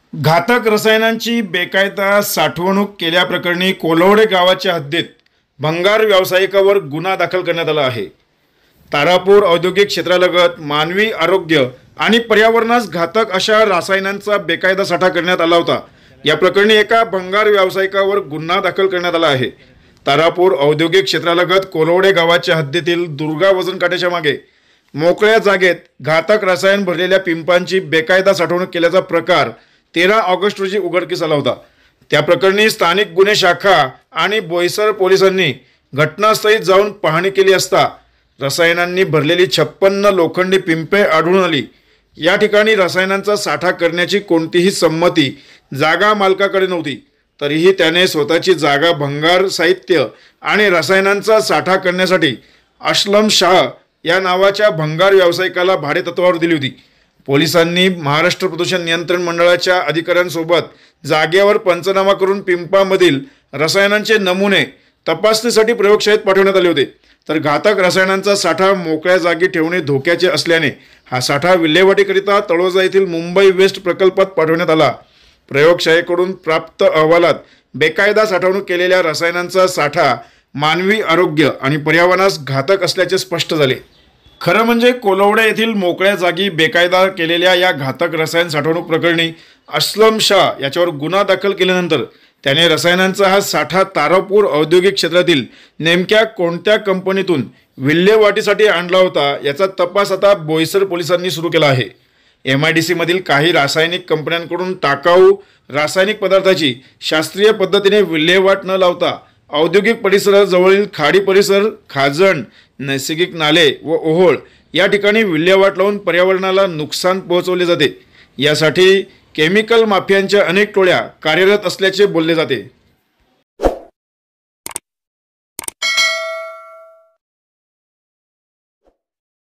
घातक रसायनांची बेकायदा साठवणूक केल्याप्रकरणी कोलवडे गावाच्या हद्दीत भंगार व्यावसायिकावर गुन्हा दाखल करण्यात आला आहे। तारापूर औद्योगिक क्षेत्रालगत मानवी आरोग्य आणि पर्यावरणास घातक अशा रसायनांचा बेकायदा साठा करण्यात आला होता। या प्रकरणी एका भंगार व्यावसायिकावर गुन्हा दाखल करण्यात आला आहे। तारापूर औद्योगिक क्षेत्रालगत कोलवडे गावाच्या हद्दीतील दुर्गा वजन काट्याच्या मागे मोकळ्या जागेत घातक रसायन भरलेल्या पिंपांची बेकायदा साठवणूक केल्याचा प्रकार 13 ऑगस्ट रोजी उघडकीस आला होता। त्या प्रकरणी स्थानिक गुन्हे शाखा आणि बोईसर पोलिसांनी घटनास्थळी जाऊन पाहणी केली असता रसायनांनी भरलेली 56 लोखंडी पिंपे आढळून आली। या ठिकाणी रसायनांचा साठा करण्याची कोणतीही संमती जागा मालकाकडे नव्हती, तरीही त्याने स्वतःची जागा भंगार साहित्य आणि रसायनांचा साठा करण्यासाठी असलम शाह या नावाच्या भंगार व्यावसायिकाला भाडेतत्त्वावर दिली होती। पोलिसांनी महाराष्ट्र प्रदूषण नियंत्रण मंडळाच्या अधिकाऱ्यांसोबत जागेवर पंचनामा करून पिंपामधील रसायनांचे नमुने तपासणीसाठी प्रयोगशाळेत पाठवण्यात आले होते। तर घातक रसायनांचा साठा मोकळ्या जागी ठेवणे धोक्याचे असल्याने हा साठा विल्हेवाटीकरिता तळोजा येथील मुंबई वेस्ट प्रकल्पात पाठवण्यात आला। प्रयोगशाळेकडून प्राप्त अहवालात बेकायदा साठवणूक केलेल्या रसायनांचा साठा मानवी आरोग्य आणि पर्यावरणास घातक असल्याचे स्पष्ट झाले। खरं म्हणजे कोलवडे येथील मोकळ्या जागी बेकायदा केलेल्या या घातक रसायन साठवणूक प्रकरणी असलम शाह याच्यावर गुन्हा दाखल केल्यानंतर त्याने रसायनांचा हा साठा तारापूर औद्योगिक क्षेत्रातील नेमक्या कोणत्या कंपनीतून विल्हेवाटीसाठी आणला होता याचा तपास आता बोईसर पोलिसांनी सुरू केला आहे। MIDC मधील काही रासायनिक कंपन्यांकडून टाकाऊ रासायनिक पदार्थाची शास्त्रीय पद्धतीने विल्हेवाट न लावता औद्योगिक परिसराजवळील खाडी परिसर, खाजण, नैसर्गिक नाले व ओहोळ या ठिकाणी विल्हेवाट लावून पर्यावरणाला नुकसान पोहोचवले जाते। यासाठी केमिकल माफियांच्या अनेक टोळ्या कार्यरत असल्याचे बोलले जाते।